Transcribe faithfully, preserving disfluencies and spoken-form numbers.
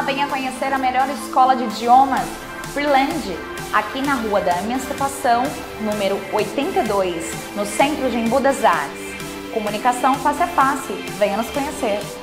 venha conhecer a melhor escola de idiomas, Freeland, aqui na Rua da Emancipação, número oitenta e dois, no centro de Embu das Artes. Comunicação face a face, venha nos conhecer.